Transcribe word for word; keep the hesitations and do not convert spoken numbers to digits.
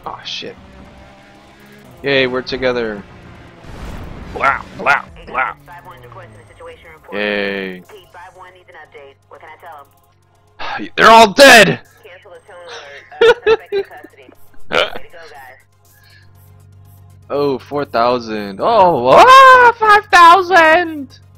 Oh shit. Yay, we're together. Blah, blah, blah. Yay. They're all dead! Oh, four thousand. Oh, ah, five thousand!